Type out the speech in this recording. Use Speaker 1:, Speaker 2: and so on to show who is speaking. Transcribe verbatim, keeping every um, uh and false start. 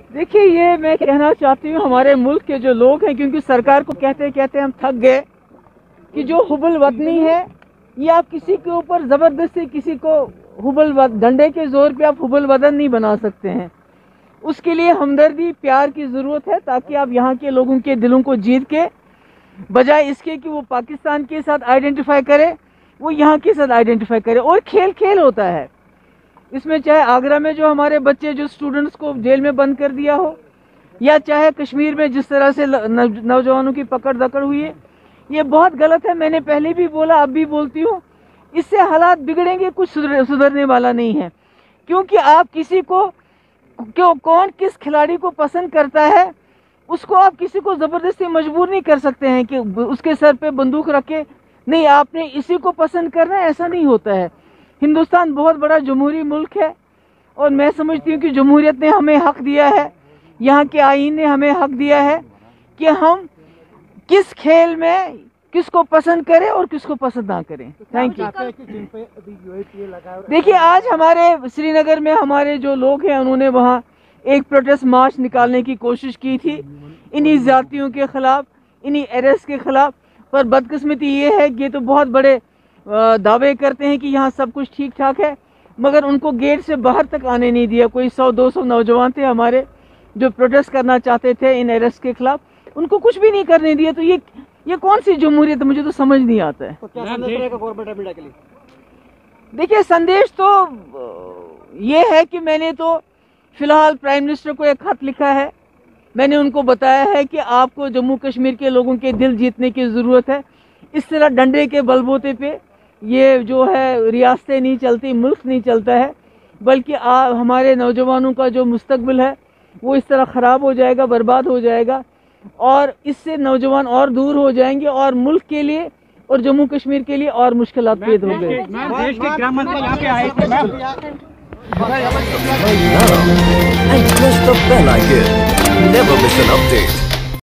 Speaker 1: देखिए, ये मैं कहना चाहती हूँ हमारे मुल्क के जो लोग हैं, क्योंकि सरकार को कहते कहते हम थक गए कि जो हुबल वतनी है, ये आप किसी के ऊपर ज़बरदस्ती किसी को हुबल डंडे के ज़ोर पे आप हुबल वतन नहीं बना सकते हैं। उसके लिए हमदर्दी, प्यार की ज़रूरत है, ताकि आप यहाँ के लोगों के दिलों को जीत के, बजाय इसके कि वो पाकिस्तान के साथ आइडेंटिफाई करे, वो यहाँ के साथ आइडेंटिफाई करे। और खेल खेल होता है इसमें, चाहे आगरा में जो हमारे बच्चे जो स्टूडेंट्स को जेल में बंद कर दिया हो, या चाहे कश्मीर में जिस तरह से नौजवानों की पकड़ दकड़ हुई है, ये बहुत गलत है। मैंने पहले भी बोला, अब भी बोलती हूँ, इससे हालात बिगड़ेंगे, कुछ सुधर, सुधरने वाला नहीं है। क्योंकि आप किसी को क्यों कौन किस खिलाड़ी को पसंद करता है, उसको आप किसी को ज़बरदस्ती मजबूर नहीं कर सकते हैं कि उसके सर पे बंदूक रखे, नहीं आपने इसी को पसंद करना है, ऐसा नहीं होता है। हिंदुस्तान बहुत बड़ा जमहूरी मुल्क है, और मैं समझती हूँ कि जमहूरियत ने हमें हक दिया है, यहाँ के आईन ने हमें हक दिया है कि हम किस खेल में किसको पसंद करें और किसको पसंद ना करें। Thank you. देखिए, आज हमारे श्रीनगर में हमारे जो लोग हैं, उन्होंने वहाँ एक प्रोटेस्ट मार्च निकालने की कोशिश की थी इन्हीं जातियों के खिलाफ, इन्हीं अरेस्ट के खिलाफ। पर बदकिस्मती ये है कि ये तो बहुत बड़े दावे करते हैं कि यहाँ सब कुछ ठीक ठाक है, मगर उनको गेट से बाहर तक आने नहीं दिया। कोई सौ दो सौ नौजवान थे हमारे जो प्रोटेस्ट करना चाहते थे इन अरेस्ट के खिलाफ, उनको कुछ भी नहीं करने दिया। तो ये ये कौन सी जमहूरियत, मुझे तो समझ नहीं आता है। तो क्या संदेश रहेगा गवर्नमेंट ऑफ इंडिया के लिए? देखिए, संदेश तो ये है कि मैंने तो फिलहाल प्राइम मिनिस्टर को एक खत लिखा है। मैंने उनको बताया है कि आपको जम्मू कश्मीर के लोगों के दिल जीतने की ज़रूरत है। इस तरह डंडे के बलबूते पे ये जो है रियासतें नहीं चलती, मुल्क नहीं चलता है, बल्कि आ, हमारे नौजवानों का जो मुस्तकबिल है वो इस तरह ख़राब हो जाएगा, बर्बाद हो जाएगा, और इससे नौजवान और दूर हो जाएंगे, और मुल्क के लिए और जम्मू कश्मीर के लिए और मुश्किलात पैदा हो गए।
Speaker 2: देश के गृह मंत्री यहाँ पे आए थे ma'am.
Speaker 3: And press the bell icon. Never miss an update.